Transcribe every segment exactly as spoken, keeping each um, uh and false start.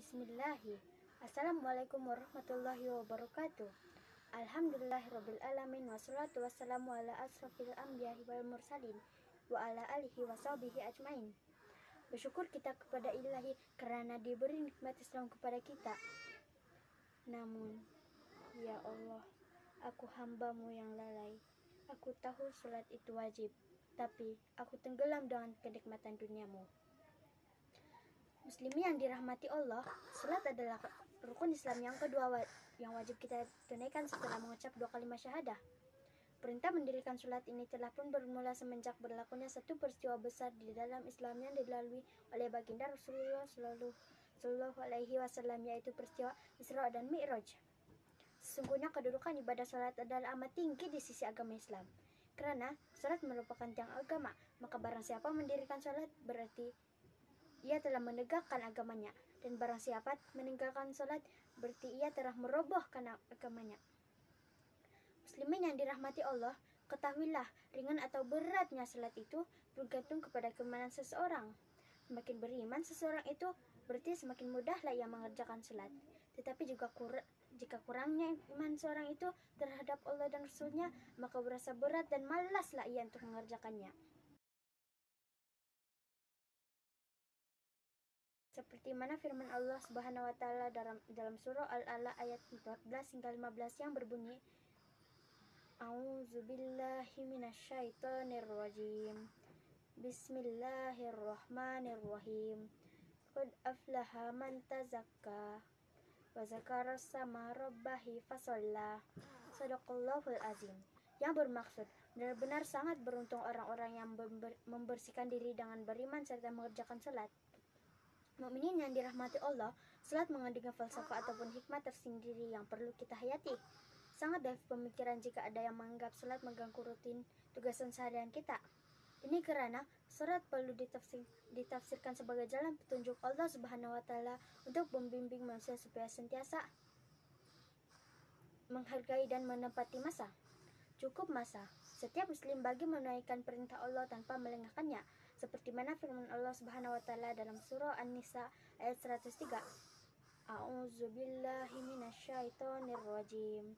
Bismillahi. Assalamualaikum warahmatullahi wabarakatuh. Alhamdulillahirrabbilalamin. Wassalatu wassalamu ala asrafil anbiya'i wal mursalin wa ala alihi wa sahbihi ajmain. Bersyukur kita kepada Ilahi karena diberi nikmat Islam kepada kita. Namun, ya Allah, aku hambamu yang lalai. Aku tahu salat itu wajib, tapi aku tenggelam dengan kenikmatan duniamu. Muslimin yang dirahmati Allah, salat adalah rukun Islam yang kedua yang wajib kita tunaikan setelah mengucap dua kalimat syahadah. Perintah mendirikan salat ini telah pun bermula semenjak berlakunya satu peristiwa besar di dalam Islam yang dilalui oleh baginda Rasulullah Shallallahu Alaihi Wasallam, yaitu peristiwa Isra dan Mi'raj. Sesungguhnya kedudukan ibadah salat adalah amat tinggi di sisi agama Islam. Karena salat merupakan tiang agama, maka barang siapa mendirikan salat berarti ia telah menegakkan agamanya, dan barang siapa meninggalkan salat berarti ia telah merobohkan agamanya. Muslimin yang dirahmati Allah, ketahuilah ringan atau beratnya salat itu bergantung kepada keimanan seseorang. Semakin beriman seseorang itu berarti semakin mudahlah ia mengerjakan salat. Tetapi juga kur jika kurangnya iman seorang itu terhadap Allah dan Rasulnya, maka berasa berat dan malaslah ia untuk mengerjakannya. Seperti mana firman Allah Subhanahu wa taala dalam dalam surah Al-A'la ayat empat belas hingga lima belas yang berbunyi, A'udzubillahi minasyaitonirrajim. Bismillahirrahmanirrahim. Qad aflaha man tazakka wa zakara sama rabbahi fasalla. Shadaqallahul azim. Yang bermaksud, benar-benar sangat beruntung orang-orang yang membersihkan diri dengan beriman serta mengerjakan salat. Mukminin yang dirahmati Allah, salat mengandung falsafah ataupun hikmah tersendiri yang perlu kita hayati. Sangat dari pemikiran jika ada yang menganggap salat mengganggu rutin tugasan seharian kita. Ini karena salat perlu ditafsir, ditafsirkan sebagai jalan petunjuk Allah Subhanahu wa taala untuk membimbing manusia supaya sentiasa menghargai dan menepati masa. Cukup masa. Setiap muslim bagi menunaikan perintah Allah tanpa melengahkannya. Seperti mana firman Allah Subhanahu wa taala dalam surah An-Nisa ayat seratus tiga. A'udzubillahi minasyaitonirrajim.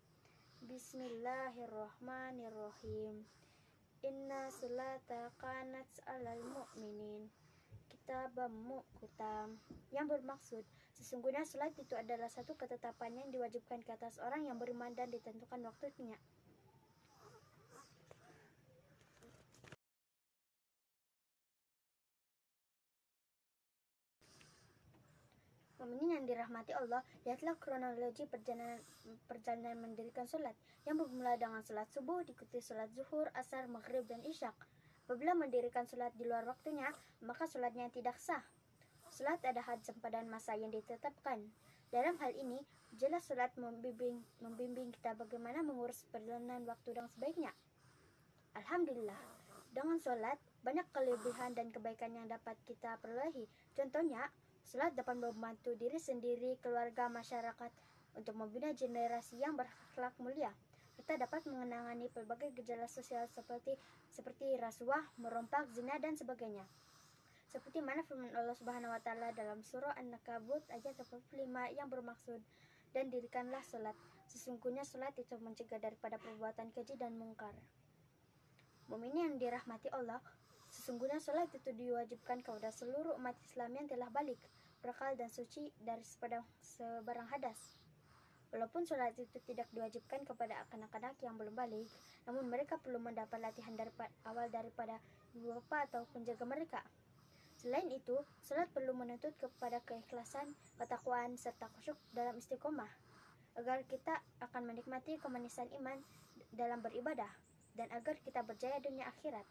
Bismillahirrahmanirrahim. Inna salata kanat 'alal mu'minin kitaban mawqutam. Yang bermaksud, sesungguhnya salat itu adalah satu ketetapan yang diwajibkan ke atas orang yang beriman dan ditentukan waktunya. Mukminin yang dirahmati Allah, lihatlah kronologi perjalanan perjalanan mendirikan salat yang bermula dengan salat subuh, diikuti salat zuhur, asar, maghrib, dan isyak. Apabila mendirikan salat di luar waktunya, maka salatnya tidak sah. Salat ada had sempadan masa yang ditetapkan. Dalam hal ini, jelas salat membimbing, membimbing kita bagaimana mengurus perjalanan waktu dengan sebaiknya. Alhamdulillah, dengan salat banyak kelebihan dan kebaikan yang dapat kita perolehi. Contohnya, salat dapat membantu diri sendiri, keluarga, masyarakat untuk membina generasi yang berakhlak mulia. Kita dapat mengenangani berbagai gejala sosial seperti seperti rasuah, merompak, zina, dan sebagainya. Seperti mana firman Allah Subhanahu wa taala dalam surah An-Nakabut ayat delapan puluh lima yang bermaksud, dan dirikanlah salat. Sesungguhnya salat itu mencegah daripada perbuatan keji dan mungkar. Mukminin yang dirahmati Allah, sesungguhnya salat itu diwajibkan kepada seluruh umat Islam yang telah balik, berakal dan suci dari sebarang hadas. Walaupun salat itu tidak diwajibkan kepada anak-anak yang belum balik, namun mereka perlu mendapat latihan daripada, awal daripada ibu bapa atau penjaga mereka. Selain itu, salat perlu menuntut kepada keikhlasan, ketakwaan, serta khusyuk dalam istiqomah, agar kita akan menikmati kemanisan iman dalam beribadah, dan agar kita berjaya dunia akhirat.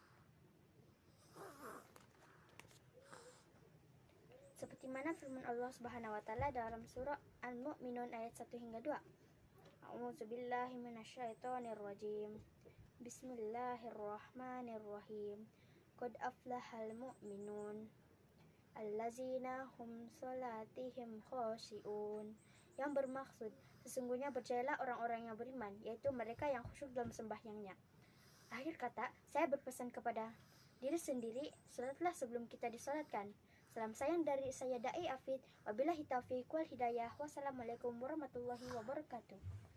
Seperti mana firman Allah Subhanahu wa taala dalam surah Al-Mu'minun ayat satu hingga dua. A'udzubillahi minasyaitonirrajim. Bismillahirrahmanirrahim. Qad aflahal mu'minun allazina hum salatihim khashi'un. Yang bermaksud, sesungguhnya berjayalah orang-orang yang beriman, yaitu mereka yang khusyuk dalam sembahyangnya. Akhir kata, saya berpesan kepada diri sendiri, salatlah sebelum kita disalatkan. Salam sayang dari saya Dai Afid. Wabillahi taufiq wal hidayah. Wassalamualaikum warahmatullahi wabarakatuh.